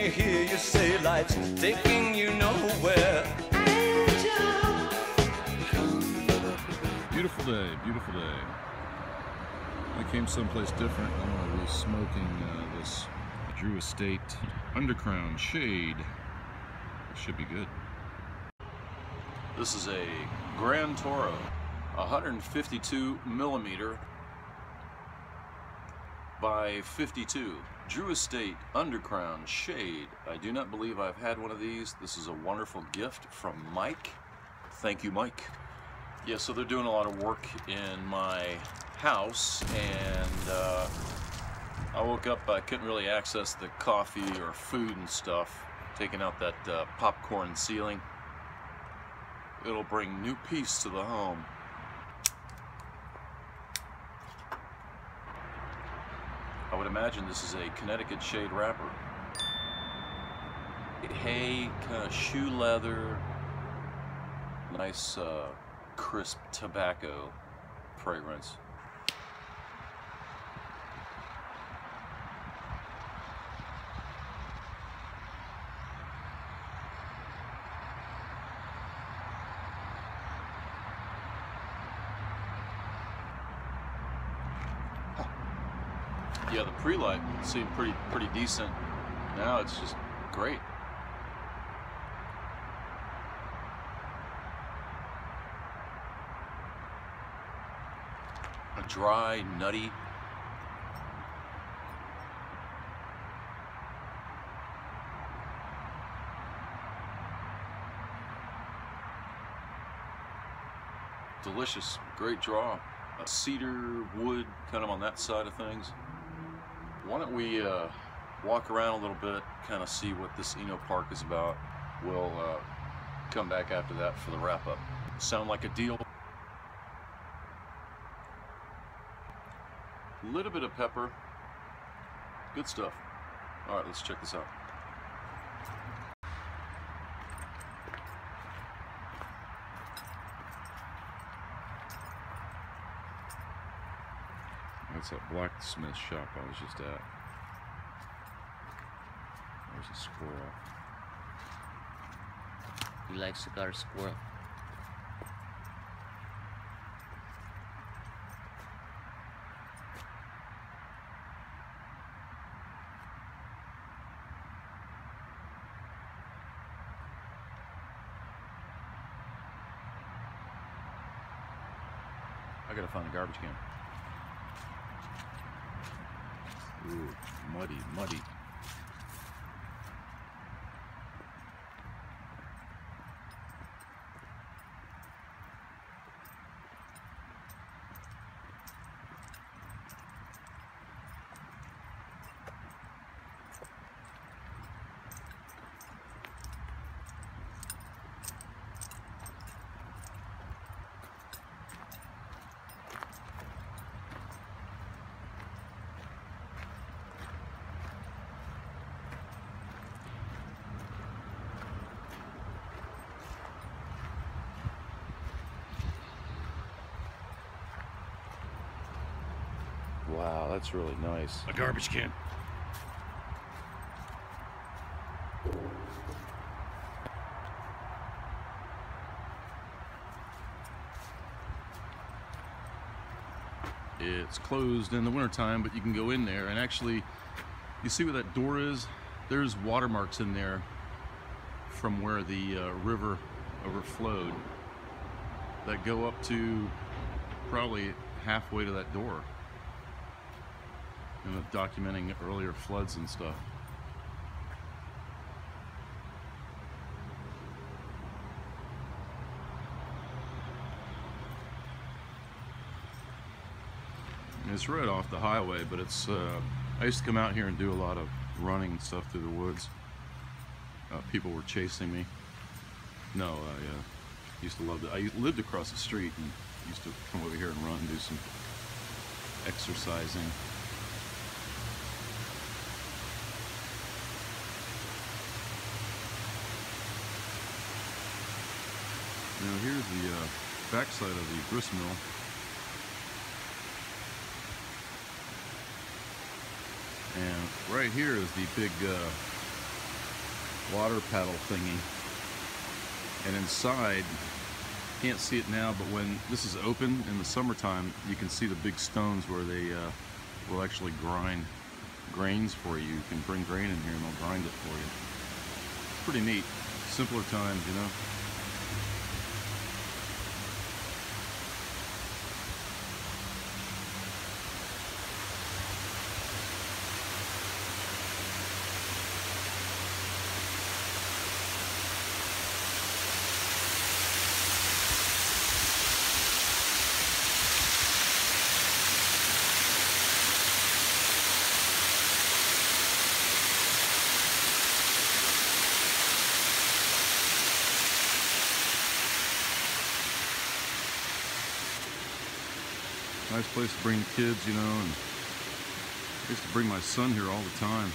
you hear you say life's taking you nowhere. Angel, beautiful day, beautiful day. I came someplace different. I was smoking this Drew Estate Undercrown Shade. It should be good. This is a Grand Toro, 152 millimeter by 52. Drew Estate Undercrown Shade. I do not believe I've had one of these. This is a wonderful gift from Mike. Thank you, Mike. Yeah, so they're doing a lot of work in my house, and I woke up, I couldn't really access the coffee or food and stuff, taking out that popcorn ceiling. It'll bring new peace to the home. I would imagine this is a Connecticut shade wrapper. Hay, kind of shoe leather, nice crisp tobacco fragrance. Yeah, the pre-light seemed pretty decent. Now it's just great. A dry, nutty. Delicious, great draw. A cedar wood, kind of on that side of things. Why don't we walk around a little bit, kind of see what this Eno Park is about. We'll come back after that for the wrap-up. Sound like a deal? A little bit of pepper. Good stuff. All right, let's check this out. That's that blacksmith shop I was just at. There's a squirrel. He likes cigar squirrel. I gotta find a garbage can. Ooh, muddy, muddy. Wow, that's really nice. A garbage can. It's closed in the wintertime, but you can go in there, and actually, you see where that door is? There's watermarks in there from where the river overflowed that go up to probably halfway to that door. And documenting earlier floods and stuff. And it's right off the highway, but it's I used to come out here and do a lot of running and stuff through the woods. People were chasing me. No, I used to love it. I lived across the street and used to come over here and run and do some exercising. Now here's the backside of the grist mill. And right here is the big water paddle thingy. And inside, can't see it now, but when this is open in the summertime, you can see the big stones where they will actually grind grains for you. You can bring grain in here and they'll grind it for you. It's pretty neat. Simpler times, you know. Nice place to bring kids, you know, and I used to bring my son here all the time.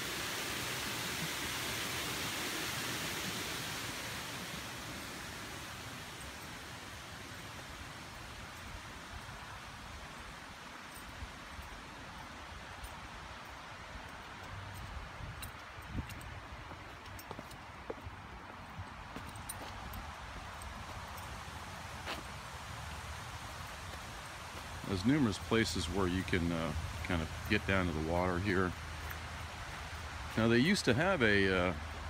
There's numerous places where you can kind of get down to the water here. Now they used to have a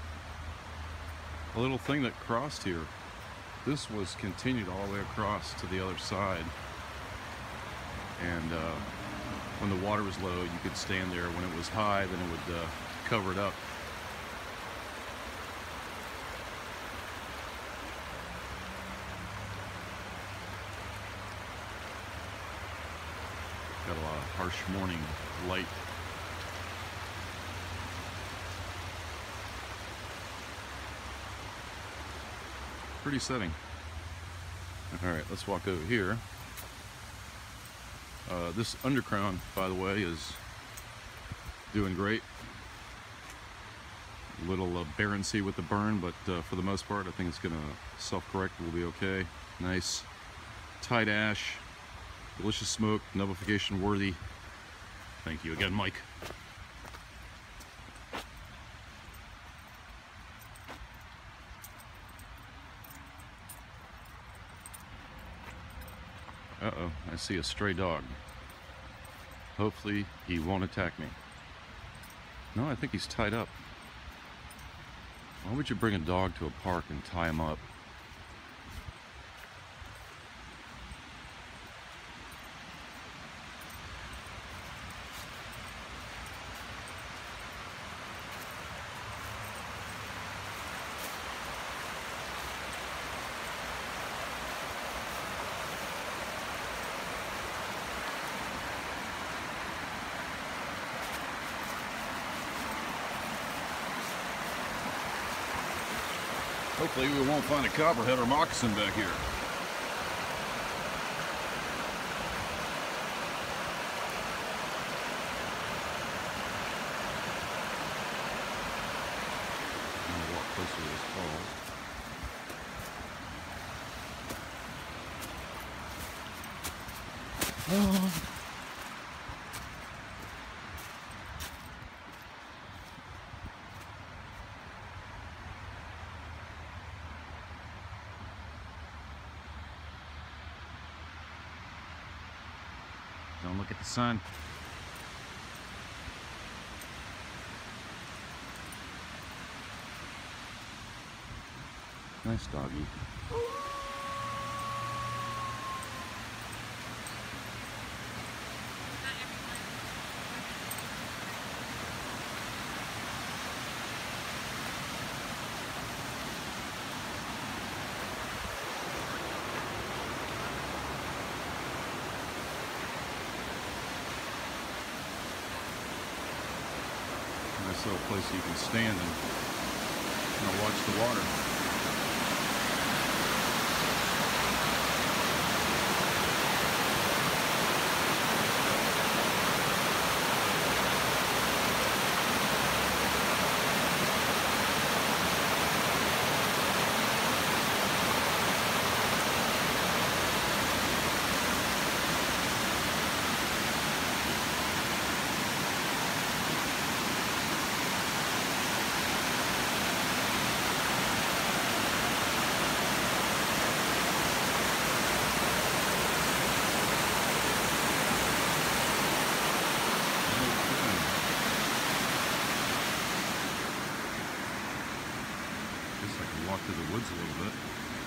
little thing that crossed here. This was continued all the way across to the other side. And when the water was low, you could stand there. When it was high, then it would cover it up. Got a lot of harsh morning light. Pretty setting. All right, let's walk over here. This undercrown, by the way, is doing great. A little barrency with the burn, but for the most part, I think it's gonna self-correct. We'll be okay. Nice tight ash. Delicious smoke, nubification worthy. Thank you again, Mike. Uh-oh, I see a stray dog. Hopefully he won't attack me. No, I think he's tied up. Why would you bring a dog to a park and tie him up? Hopefully we won't find a copperhead or moccasin back here. I'm gonna walk closer to this fall. Oh. Don't look at the sun. Nice doggy. Nice little place you can stand and watch the water. I can walk through the woods a little bit.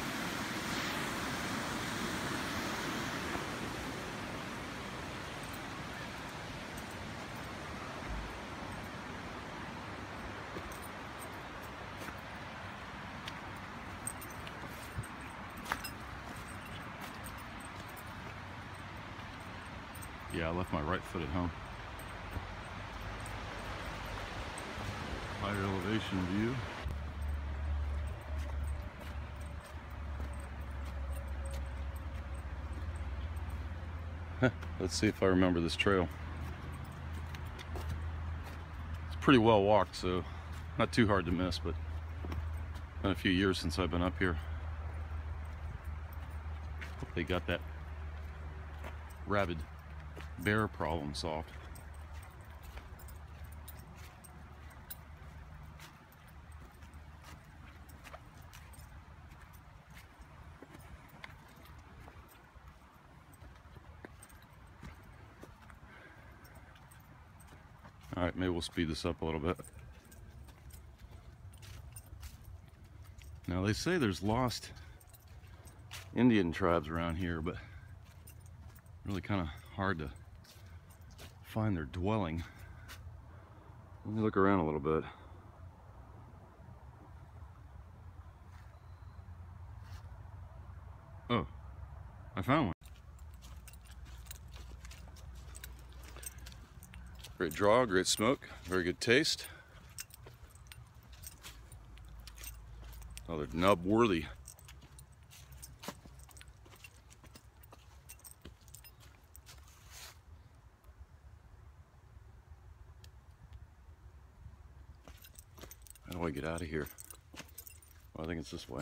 Yeah, I left my right foot at home. Higher elevation view. Let's see if I remember this trail. It's pretty well walked, so not too hard to miss, but it's been a few years since I've been up here. Hope they got that rabid bear problem solved. All right, maybe we'll speed this up a little bit. Now they say there's lost Indian tribes around here, but really kind of hard to find their dwelling. Let me look around a little bit. Oh, I found one. Great draw, great smoke, very good taste. Oh, they're nub worthy. How do I get out of here? Well, I think it's this way.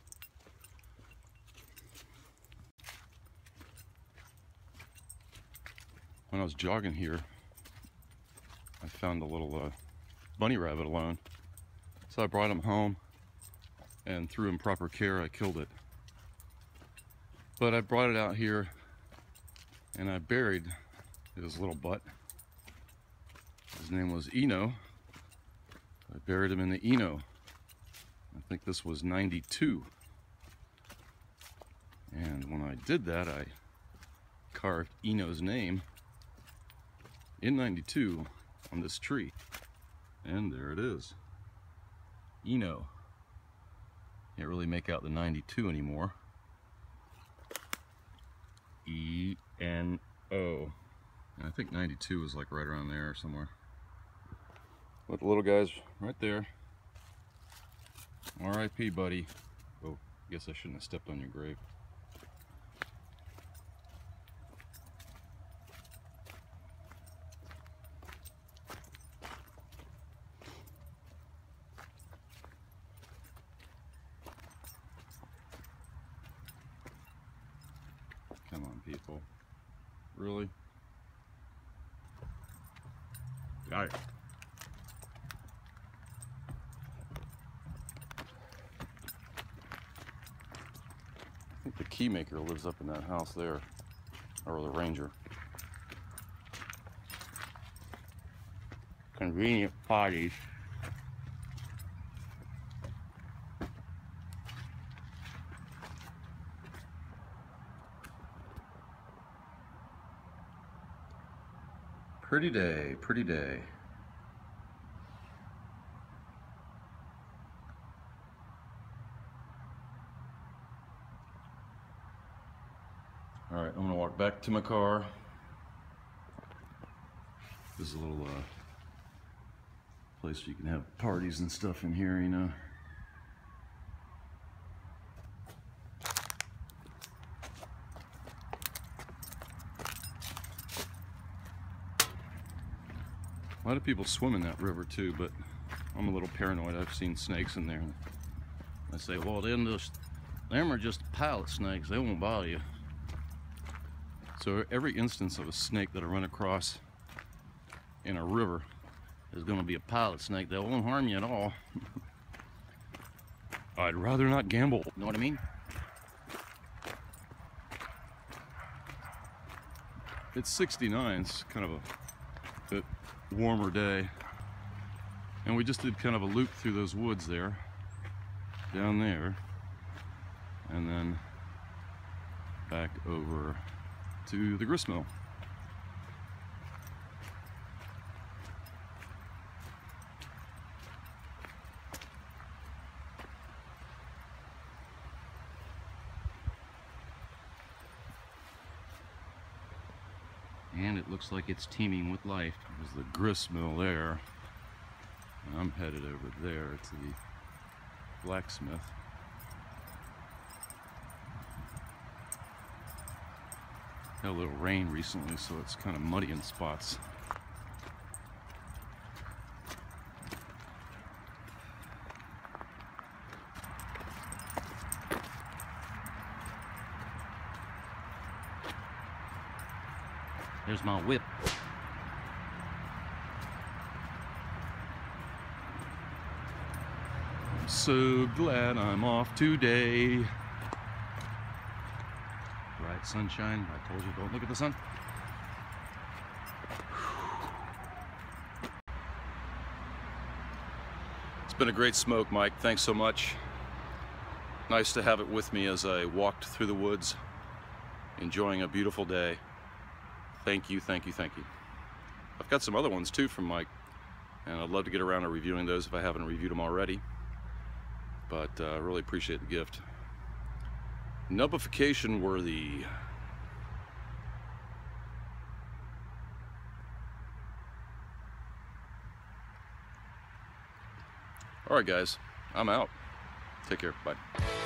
When I was jogging here, I found a little bunny rabbit alone. So I brought him home, and through improper care, I killed it. But I brought it out here, and I buried his little butt. His name was Eno. I buried him in the Eno. I think this was 92. And when I did that, I carved Eno's name in 92 on this tree. And there it is. Eno. Can't really make out the 92 anymore. E-N-O. And I think 92 is like right around there somewhere. But the little guy's right there. R.I.P. buddy. Oh, I guess I shouldn't have stepped on your grave. Come on, people. Really? Got it. I think the keymaker lives up in that house there, or the ranger. Convenient parties. Pretty day, pretty day. All right, I'm gonna walk back to my car. This is a little place where you can have parties and stuff in here, you know. A lot of people swim in that river too, but I'm a little paranoid. I've seen snakes in there. I say, well, them are just pilot snakes. They won't bother you. So every instance of a snake that I run across in a river is going to be a pilot snake that won't harm you at all. I'd rather not gamble. Know what I mean? It's 69. It's kind of a bit warmer day. And we just did kind of a loop through those woods there. down there, and then back over to the grist mill. And it looks like it's teeming with life. There's the grist mill there. And I'm headed over there to the blacksmith. Had a little rain recently, so it's kind of muddy in spots. There's my whip. I'm so glad I'm off today. Bright sunshine. I told you, don't look at the sun. It's been a great smoke, Mike. Thanks so much. Nice to have it with me as I walked through the woods, enjoying a beautiful day. Thank you, thank you, thank you. I've got some other ones too from Mike, and I'd love to get around to reviewing those if I haven't reviewed them already. But I really appreciate the gift. Nubification worthy. All right, guys, I'm out. Take care. Bye.